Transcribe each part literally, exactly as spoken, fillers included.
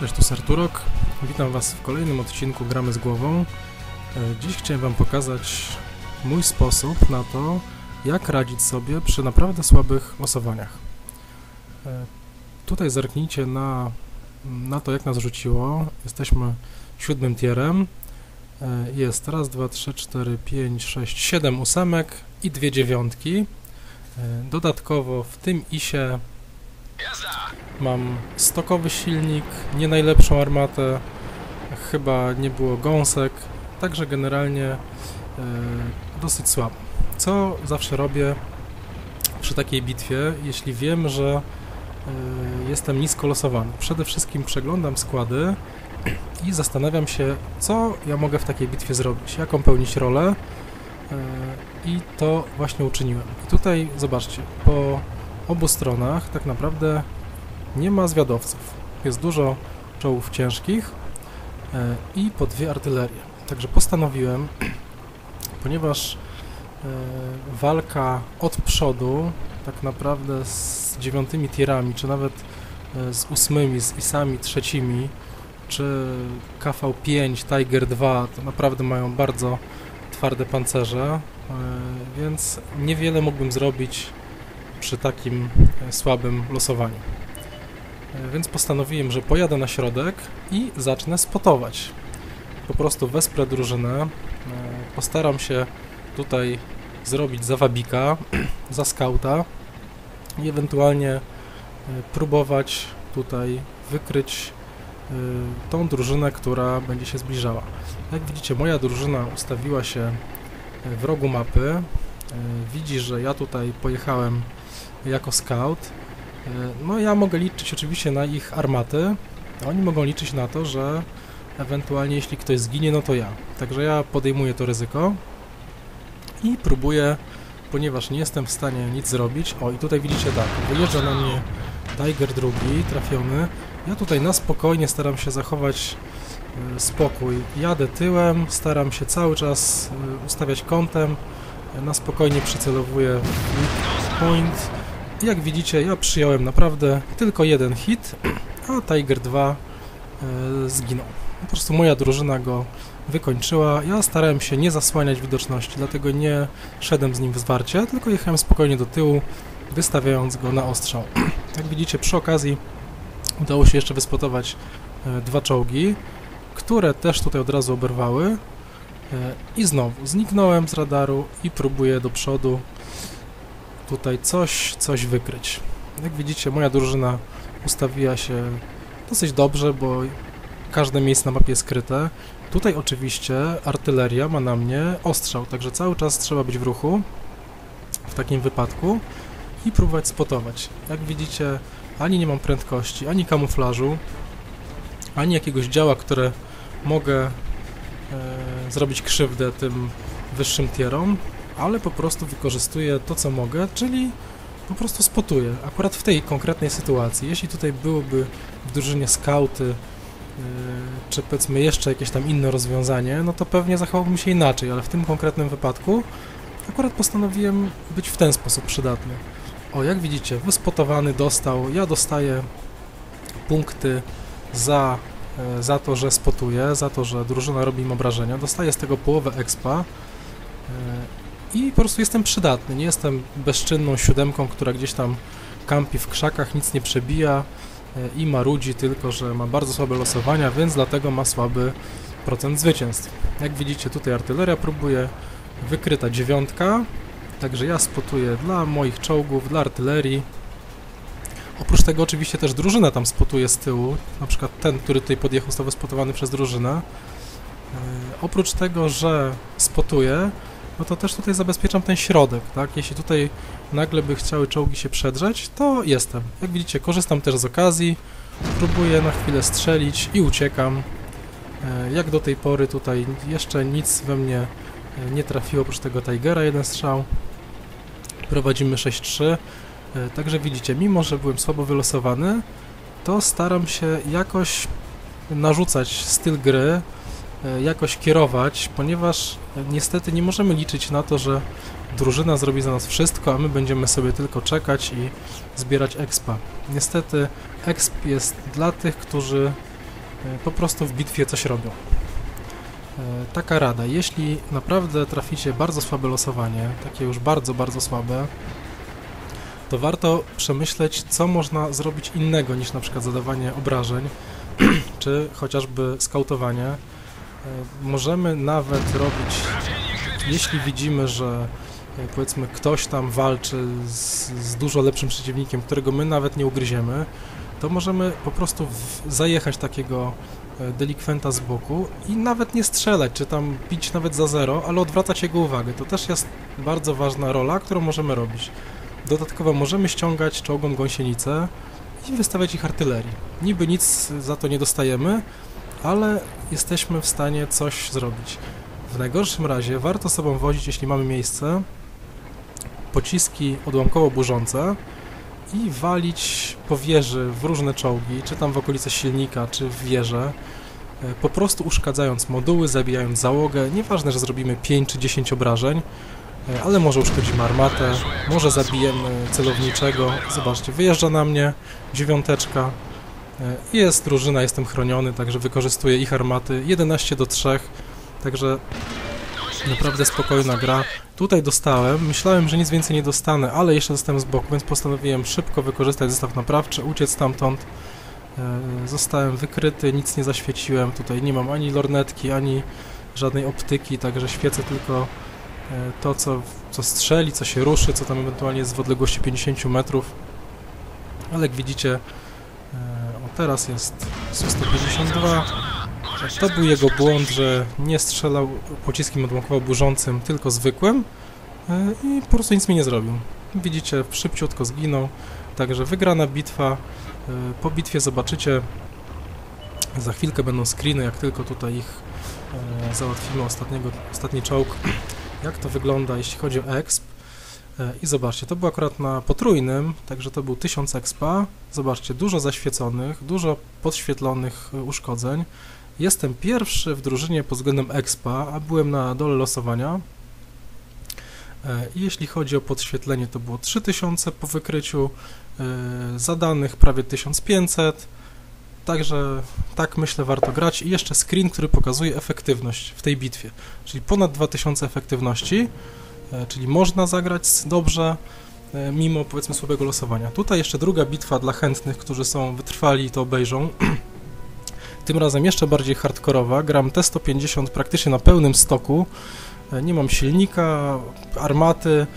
Cześć, tu Serturok. Witam Was w kolejnym odcinku Gramy z Głową. Dziś chciałem Wam pokazać mój sposób na to, jak radzić sobie przy naprawdę słabych losowaniach. Tutaj zerknijcie na, na to, jak nas rzuciło. Jesteśmy siódmym tierem. Jest raz, dwa, trzy, cztery, pięć, sześć, siedem ósemek i dwie dziewiątki. Dodatkowo w tym isie mam stokowy silnik, nie najlepszą armatę, chyba nie było gąsek, także generalnie e, dosyć słabo. Co zawsze robię przy takiej bitwie, jeśli wiem, że e, jestem nisko losowany? Przede wszystkim przeglądam składy i zastanawiam się, co ja mogę w takiej bitwie zrobić, jaką pełnić rolę e, i to właśnie uczyniłem. I tutaj zobaczcie, po obu stronach tak naprawdę nie ma zwiadowców. Jest dużo czołgów ciężkich e, i po dwie artylerie. Także postanowiłem, ponieważ e, walka od przodu tak naprawdę z dziewiątymi tierami, czy nawet e, z ósmymi, z isami trzecimi, czy K V pięć, Tiger dwa, to naprawdę mają bardzo twarde pancerze, e, więc niewiele mógłbym zrobić przy takim e, słabym losowaniu. Więc postanowiłem, że pojadę na środek i zacznę spotować. Po prostu wesprę drużynę, postaram się tutaj zrobić za wabika, za skauta i ewentualnie próbować tutaj wykryć tą drużynę, która będzie się zbliżała. Jak widzicie, moja drużyna ustawiła się w rogu mapy. Widzi, że ja tutaj pojechałem jako scout. No ja mogę liczyć oczywiście na ich armaty, a oni mogą liczyć na to, że ewentualnie jeśli ktoś zginie, no to ja. Także ja podejmuję to ryzyko i próbuję, ponieważ nie jestem w stanie nic zrobić. O, i tutaj widzicie tak, wyjeżdża na mnie Tiger drugi, trafiony. Ja tutaj na spokojnie staram się zachować y, spokój. Jadę tyłem, staram się cały czas y, ustawiać kątem, na spokojnie przycelowuję w point. Jak widzicie, ja przyjąłem naprawdę tylko jeden hit, a Tiger dwa e, zginął. Po prostu moja drużyna go wykończyła. Ja starałem się nie zasłaniać widoczności, dlatego nie szedłem z nim w zwarcie, tylko jechałem spokojnie do tyłu, wystawiając go na ostrzał. Jak widzicie, przy okazji udało się jeszcze wyspotować e, dwa czołgi, które też tutaj od razu oberwały. E, I znowu zniknąłem z radaru i próbuję do przodu tutaj coś, coś wykryć. Jak widzicie, moja drużyna ustawiła się dosyć dobrze, bo każde miejsce na mapie jest skryte. Tutaj oczywiście artyleria ma na mnie ostrzał, także cały czas trzeba być w ruchu w takim wypadku i próbować spotować. Jak widzicie, ani nie mam prędkości, ani kamuflażu, ani jakiegoś działa, które mogę e, zrobić krzywdę tym wyższym tierom, ale po prostu wykorzystuję to, co mogę, czyli po prostu spotuję. Akurat w tej konkretnej sytuacji, jeśli tutaj byłoby w drużynie skauty, yy, czy powiedzmy jeszcze jakieś tam inne rozwiązanie, no to pewnie zachowałbym się inaczej, ale w tym konkretnym wypadku akurat postanowiłem być w ten sposób przydatny. O, jak widzicie, wyspotowany dostał, ja dostaję punkty za, yy, za to, że spotuję, za to, że drużyna robi im obrażenia, dostaję z tego połowę expa, yy, i po prostu jestem przydatny, nie jestem bezczynną siódemką, która gdzieś tam kampi w krzakach, nic nie przebija i marudzi tylko, że ma bardzo słabe losowania, więc dlatego ma słaby procent zwycięstw. Jak widzicie, tutaj artyleria próbuje, wykryta dziewiątka, także ja spotuję dla moich czołgów, dla artylerii. Oprócz tego oczywiście też drużyna tam spotuje z tyłu, na przykład ten, który tutaj podjechał, został wyspotowany przez drużynę. Yy, oprócz tego, że spotuje, no to też tutaj zabezpieczam ten środek, tak? Jeśli tutaj nagle by chciały czołgi się przedrzeć, to jestem. Jak widzicie, korzystam też z okazji, próbuję na chwilę strzelić i uciekam. Jak do tej pory tutaj jeszcze nic we mnie nie trafiło, oprócz tego Tigera, jeden strzał. Prowadzimy sześć trzy, także widzicie, mimo że byłem słabo wylosowany, to staram się jakoś narzucać styl gry, jakoś kierować, ponieważ niestety nie możemy liczyć na to, że drużyna zrobi za nas wszystko, a my będziemy sobie tylko czekać i zbierać expa. Niestety exp jest dla tych, którzy po prostu w bitwie coś robią. Taka rada, jeśli naprawdę traficie bardzo słabe losowanie, takie już bardzo, bardzo słabe, to warto przemyśleć, co można zrobić innego niż na przykład zadawanie obrażeń, czy chociażby skautowanie. Możemy nawet robić, jeśli widzimy, że powiedzmy ktoś tam walczy z, z dużo lepszym przeciwnikiem, którego my nawet nie ugryziemy, to możemy po prostu w, zajechać takiego delikwenta z boku i nawet nie strzelać, czy tam bić nawet za zero, ale odwracać jego uwagę. To też jest bardzo ważna rola, którą możemy robić. Dodatkowo możemy ściągać czołgom gąsienice i wystawiać ich artylerii. Niby nic za to nie dostajemy, ale jesteśmy w stanie coś zrobić. W najgorszym razie warto sobą wozić, jeśli mamy miejsce, pociski odłamkowo-burzące i walić po wieży w różne czołgi, czy tam w okolice silnika, czy w wieżę, po prostu uszkadzając moduły, zabijając załogę. Nieważne, że zrobimy pięć czy dziesięć obrażeń, ale może uszkodzimy armatę, może zabijemy celowniczego. Zobaczcie, wyjeżdża na mnie dziewiąteczka. Jest drużyna, jestem chroniony, także wykorzystuję ich armaty. jedenaście do trzech, także naprawdę spokojna gra. Tutaj dostałem, myślałem, że nic więcej nie dostanę, ale jeszcze dostałem z boku, więc postanowiłem szybko wykorzystać zestaw naprawczy, uciec stamtąd. Zostałem wykryty, nic nie zaświeciłem, tutaj nie mam ani lornetki, ani żadnej optyki, także świecę tylko to, co, co strzeli, co się ruszy, co tam ewentualnie jest w odległości pięćdziesiąt metrów. Ale jak widzicie, o teraz jest S U sto pięćdziesiąt dwa. To był jego błąd, że nie strzelał pociskiem odłamkowo-burzącym, tylko zwykłym i po prostu nic mi nie zrobił. Widzicie, szybciutko zginął, także wygrana bitwa. Po bitwie zobaczycie, za chwilkę będą screeny, jak tylko tutaj ich załatwimy, ostatniego, ostatni czołg, jak to wygląda, jeśli chodzi o exp. I zobaczcie, to było akurat na potrójnym, także to był tysiąc expa. Zobaczcie, dużo zaświeconych, dużo podświetlonych uszkodzeń. Jestem pierwszy w drużynie pod względem expa, a byłem na dole losowania. I jeśli chodzi o podświetlenie, to było trzy tysiące po wykryciu, zadanych prawie tysiąc pięćset. Także tak myślę warto grać. I jeszcze screen, który pokazuje efektywność w tej bitwie, czyli ponad dwa tysiące efektywności, czyli można zagrać dobrze, mimo powiedzmy słabego losowania. Tutaj jeszcze druga bitwa dla chętnych, którzy są wytrwali i to obejrzą. Tym razem jeszcze bardziej hardkorowa. Gram T sto pięćdziesiąt praktycznie na pełnym stoku. Nie mam silnika, armaty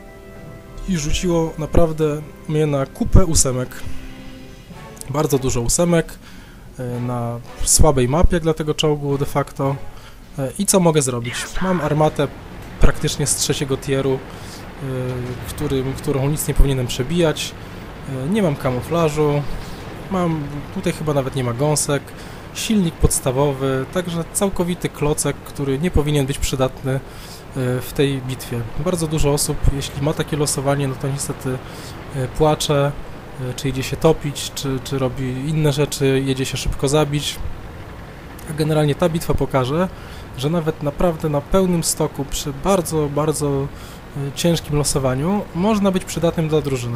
i rzuciło naprawdę mnie na kupę ósemek. Bardzo dużo ósemek na słabej mapie dla tego czołgu de facto. I co mogę zrobić? Mam armatę praktycznie z trzeciego tieru, którym, którą nic nie powinienem przebijać. Nie mam kamuflażu, mam, tutaj chyba nawet nie ma gąsek, silnik podstawowy, także całkowity klocek, który nie powinien być przydatny w tej bitwie. Bardzo dużo osób, jeśli ma takie losowanie, no to niestety płacze, czy idzie się topić, czy, czy robi inne rzeczy, jedzie się szybko zabić. A generalnie ta bitwa pokaże, że nawet naprawdę na pełnym stoku, przy bardzo, bardzo ciężkim losowaniu, można być przydatnym dla drużyny.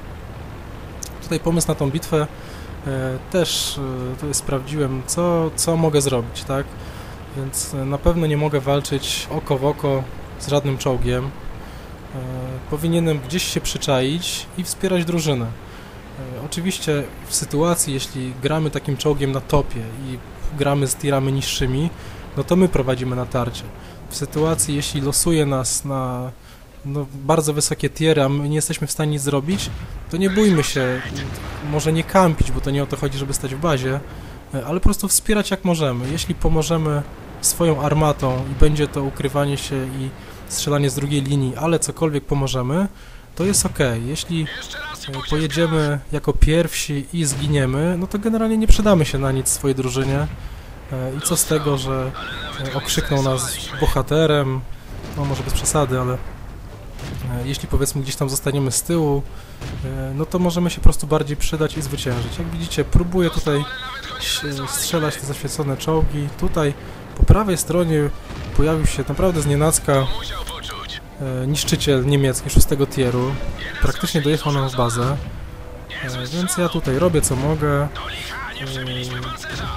Tutaj pomysł na tą bitwę e, też e, tutaj sprawdziłem, co, co mogę zrobić, tak? Więc e, na pewno nie mogę walczyć oko w oko z żadnym czołgiem. E, powinienem gdzieś się przyczaić i wspierać drużynę. E, oczywiście w sytuacji, jeśli gramy takim czołgiem na topie i gramy z tirami niższymi, no to my prowadzimy natarcie. W sytuacji, jeśli losuje nas na no, bardzo wysokie tiery, a my nie jesteśmy w stanie nic zrobić, to nie bójmy się, może nie kampić, bo to nie o to chodzi, żeby stać w bazie, ale po prostu wspierać jak możemy. Jeśli pomożemy swoją armatą i będzie to ukrywanie się i strzelanie z drugiej linii, ale cokolwiek pomożemy, to jest ok. Jeśli pojedziemy jako pierwsi i zginiemy, no to generalnie nie przydamy się na nic swojej drużynie. I co z tego, że okrzykną nas bohaterem, no może bez przesady, ale jeśli powiedzmy gdzieś tam zostaniemy z tyłu, no to możemy się po prostu bardziej przydać i zwyciężyć. Jak widzicie, próbuję tutaj strzelać te zaświecone czołgi. Tutaj po prawej stronie pojawił się naprawdę znienacka niszczyciel niemiecki szóstego tieru. Praktycznie dojechał nam w bazę, więc ja tutaj robię co mogę.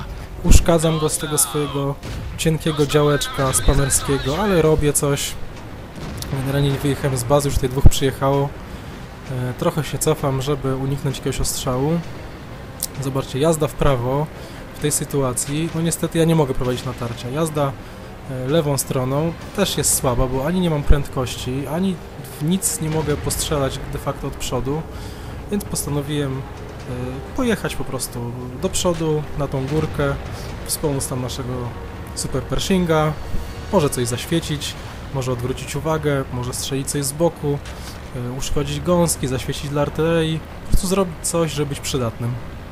uszkadzam go z tego swojego cienkiego działeczka spamerskiego, ale robię coś. Generalnie nie wyjechałem z bazy, już tutaj dwóch przyjechało. E, trochę się cofam, żeby uniknąć jakiegoś ostrzału. Zobaczcie, jazda w prawo w tej sytuacji, no niestety ja nie mogę prowadzić natarcia. Jazda e, lewą stroną też jest słaba, bo ani nie mam prędkości, ani w nic nie mogę postrzelać de facto od przodu, więc postanowiłem e, pojechać po prostu do przodu, na tą górkę, wspomóc tam naszego Super Pershinga, może coś zaświecić, może odwrócić uwagę, może strzelić coś z boku, e, uszkodzić gąski, zaświecić dla artylerii, po prostu zrobić coś, żeby być przydatnym.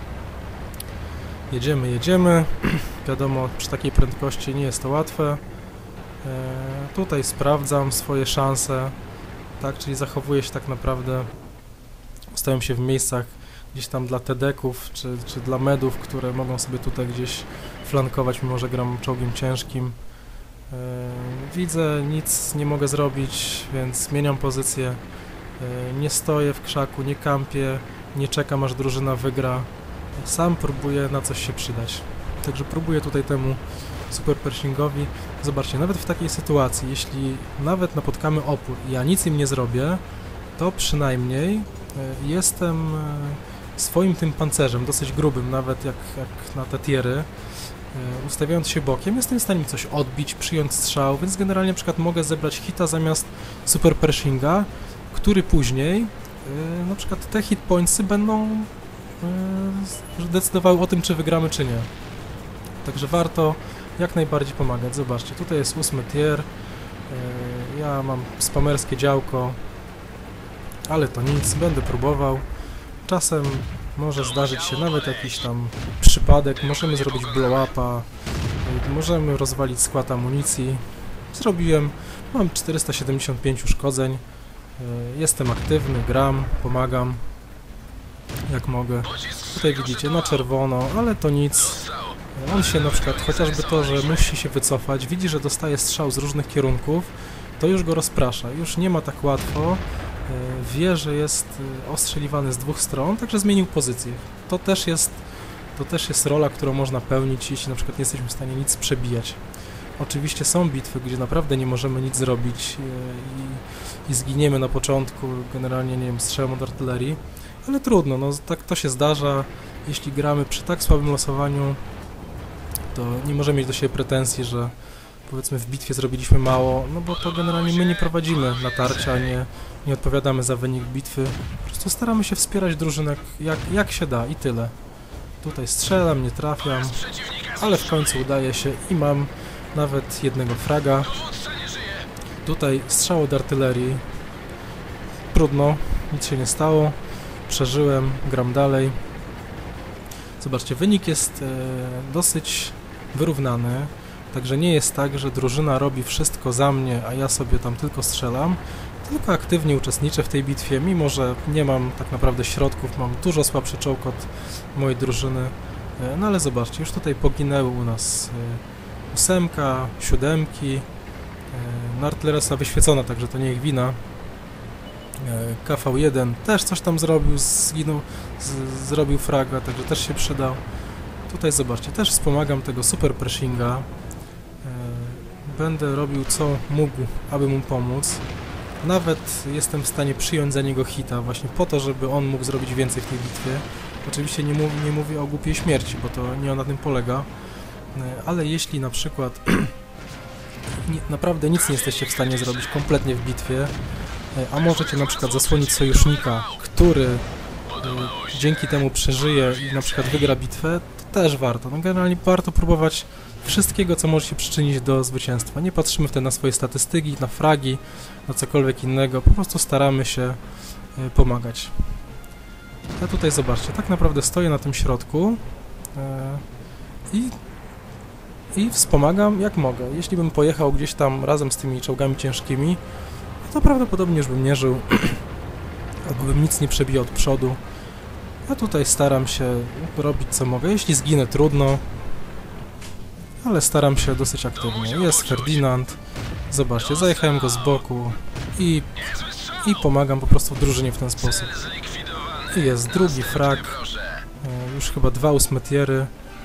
Jedziemy, jedziemy. Wiadomo, przy takiej prędkości nie jest to łatwe. E, tutaj sprawdzam swoje szanse, tak, czyli zachowuję się tak naprawdę, ustawiam się w miejscach gdzieś tam dla tedeków, czy, czy dla medów, które mogą sobie tutaj gdzieś flankować, mimo że gram czołgiem ciężkim. E, widzę, nic nie mogę zrobić, więc zmieniam pozycję. E, nie stoję w krzaku, nie kampię, nie czekam aż drużyna wygra. Sam próbuję na coś się przydać. Także próbuję tutaj temu Super Pershingowi. Zobaczcie, nawet w takiej sytuacji, jeśli nawet napotkamy opór i ja nic im nie zrobię, to przynajmniej jestem swoim tym pancerzem, dosyć grubym, nawet jak, jak na te tiery, ustawiając się bokiem, jestem w stanie mi coś odbić, przyjąć strzał, więc generalnie na przykład mogę zebrać hita zamiast Super Pershinga, który później, na przykład te hit pointsy będą decydowały o tym, czy wygramy, czy nie. Także warto jak najbardziej pomagać. Zobaczcie, tutaj jest ósmy tier. Ja mam spamerskie działko, ale to nic, będę próbował. Czasem może zdarzyć się nawet jakiś tam przypadek, możemy zrobić blow-upa, możemy rozwalić skład amunicji. Zrobiłem, mam czterysta siedemdziesiąt pięć uszkodzeń, jestem aktywny, gram, pomagam jak mogę. Tutaj widzicie na czerwono, ale to nic. On się na przykład, chociażby to, że musi się wycofać, widzi, że dostaje strzał z różnych kierunków, to już go rozprasza, już nie ma tak łatwo, wie, że jest ostrzeliwany z dwóch stron, także zmienił pozycję. To też jest, to też jest rola, którą można pełnić, jeśli na przykład nie jesteśmy w stanie nic przebijać. Oczywiście są bitwy, gdzie naprawdę nie możemy nic zrobić i, i zginiemy na początku, generalnie, nie wiem, strzałem od artylerii, ale trudno, no tak to się zdarza. Jeśli gramy przy tak słabym losowaniu, to nie możemy mieć do siebie pretensji, że powiedzmy w bitwie zrobiliśmy mało, no bo to generalnie my nie prowadzimy natarcia, nie, nie odpowiadamy za wynik bitwy, po prostu staramy się wspierać drużynę jak, jak się da i tyle. Tutaj strzelam, nie trafiam, ale w końcu udaje się i mam nawet jednego fraga. Tutaj strzał od artylerii, trudno, nic się nie stało, przeżyłem, gram dalej. Zobaczcie, wynik jest e, dosyć wyrównany, także nie jest tak, że drużyna robi wszystko za mnie, a ja sobie tam tylko strzelam, tylko aktywnie uczestniczę w tej bitwie, mimo że nie mam tak naprawdę środków, mam dużo słabszy czołg od mojej drużyny, e, no ale zobaczcie, już tutaj poginęły u nas e, ósemka, siódemki, e, no artyleria została wyświecona, także to nie ich wina. K V jeden też coś tam zrobił, zginął, z, zrobił fraga, także też się przydał. Tutaj zobaczcie, też wspomagam tego Super Pershinga. E, będę robił co mógł, aby mu pomóc. Nawet jestem w stanie przyjąć za niego hita, właśnie po to, żeby on mógł zrobić więcej w tej bitwie. Oczywiście nie, mów, nie mówię o głupiej śmierci, bo to nie na tym polega. E, ale jeśli na przykład nie, naprawdę nic nie jesteście w stanie zrobić kompletnie w bitwie, a możecie na przykład zasłonić sojusznika, który y, dzięki temu przeżyje i na przykład wygra bitwę, to też warto. No generalnie warto próbować wszystkiego, co może się przyczynić do zwycięstwa. Nie patrzymy wtedy na swoje statystyki, na fragi, na cokolwiek innego, po prostu staramy się y, pomagać. Ja tutaj zobaczcie, tak naprawdę stoję na tym środku y, i, i wspomagam jak mogę. Jeśli bym pojechał gdzieś tam razem z tymi czołgami ciężkimi, to prawdopodobnie już bym nie żył, albo bym nic nie przebijał od przodu. A tutaj staram się robić co mogę. Jeśli zginę, trudno, ale staram się dosyć aktywnie. Jest Ferdynand, zobaczcie, zajechałem go z boku i, i pomagam po prostu drużynie w ten sposób. I jest drugi frag, już chyba dwa ósme tiery.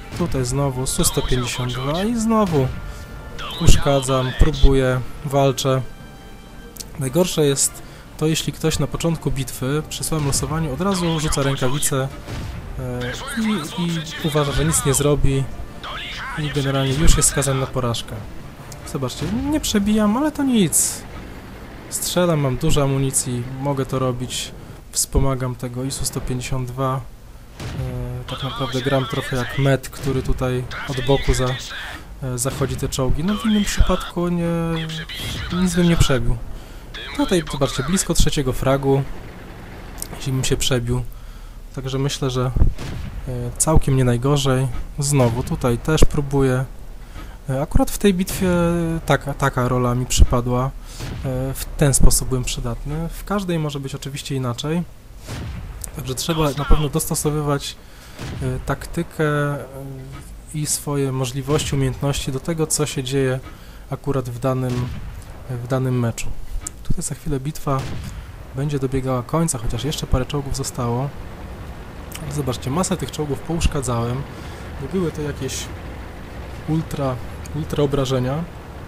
Tutaj znowu S U sto pięćdziesiąt dwa i znowu uszkadzam, próbuję, walczę. Najgorsze jest to, jeśli ktoś na początku bitwy przy swoim losowaniu od razu rzuca rękawice e, i, i uważa, że nic nie zrobi i generalnie już jest skazany na porażkę. Zobaczcie, nie przebijam, ale to nic. Strzelam, mam dużo amunicji, mogę to robić, wspomagam tego I S U sto pięćdziesiąt dwa. E, tak naprawdę gram trochę jak med, który tutaj od boku za, e, zachodzi te czołgi. No w innym przypadku nie, nic bym nie przebił. Tutaj, zobaczcie, blisko trzeciego fragu, jeśli bym się przebił. Także myślę, że e, całkiem nie najgorzej. Znowu tutaj też próbuję. E, akurat w tej bitwie taka, taka rola mi przypadła. E, w ten sposób byłem przydatny. W każdej może być oczywiście inaczej. Także trzeba na pewno dostosowywać e, taktykę e, i swoje możliwości, umiejętności do tego, co się dzieje akurat w danym, w danym meczu. Tutaj za chwilę bitwa będzie dobiegała końca, chociaż jeszcze parę czołgów zostało. Ale zobaczcie, masę tych czołgów pouszkadzałem. Nie były to jakieś ultra, ultra obrażenia,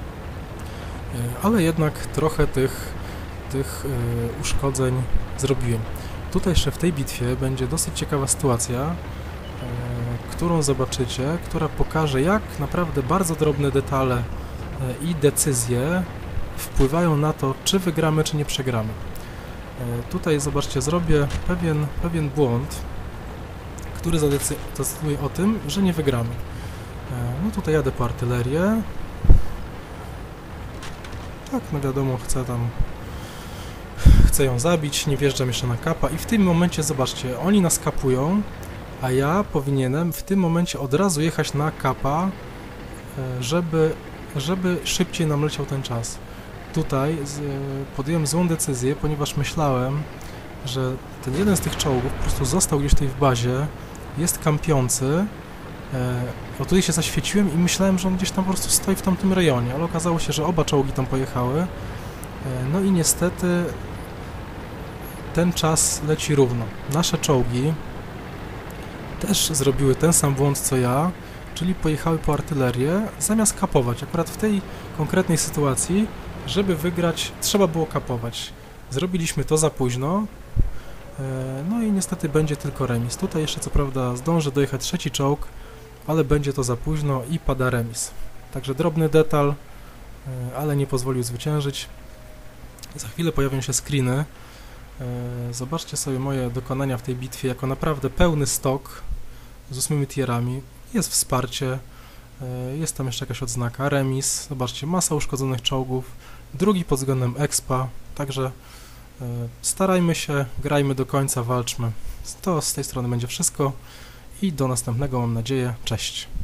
ale jednak trochę tych, tych yy, uszkodzeń zrobiłem. Tutaj jeszcze w tej bitwie będzie dosyć ciekawa sytuacja, yy, którą zobaczycie, która pokaże, jak naprawdę bardzo drobne detale yy, i decyzje wpływają na to, czy wygramy, czy nie przegramy. E, tutaj, zobaczcie, zrobię pewien, pewien błąd, który zadecyduje o tym, że nie wygramy. E, no tutaj jadę po artylerię. Tak, no wiadomo, chcę tam... Chcę ją zabić, nie wjeżdżam jeszcze na kapa i w tym momencie, zobaczcie, oni nas kapują, a ja powinienem w tym momencie od razu jechać na kapa, e, żeby, żeby szybciej nam leciał ten czas. Tutaj z, podjąłem złą decyzję, ponieważ myślałem, że ten jeden z tych czołgów po prostu został gdzieś tutaj w bazie, jest kampiący. E, o tutaj się zaświeciłem i myślałem, że on gdzieś tam po prostu stoi w tamtym rejonie, ale okazało się, że oba czołgi tam pojechały. E, no i niestety ten czas leci równo. Nasze czołgi też zrobiły ten sam błąd co ja, czyli pojechały po artylerię zamiast kapować. Akurat w tej konkretnej sytuacji, żeby wygrać, trzeba było kapować. Zrobiliśmy to za późno, no i niestety będzie tylko remis. Tutaj jeszcze co prawda zdąży dojechać trzeci czołg, ale będzie to za późno i pada remis. Także drobny detal, ale nie pozwolił zwyciężyć. Za chwilę pojawią się screeny. Zobaczcie sobie moje dokonania w tej bitwie jako naprawdę pełny stok z ósmymi tierami. Jest wsparcie. Jest tam jeszcze jakaś odznaka, remis, zobaczcie, masa uszkodzonych czołgów, drugi pod względem expa, także e, starajmy się, grajmy do końca, walczmy. To z tej strony będzie wszystko i do następnego, mam nadzieję, cześć.